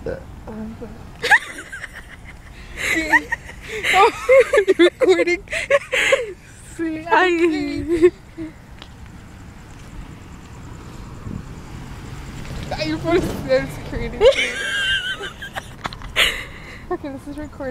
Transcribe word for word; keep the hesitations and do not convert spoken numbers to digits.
The, oh, you're recording. See, I. Your phone is creating. Okay, this is recording.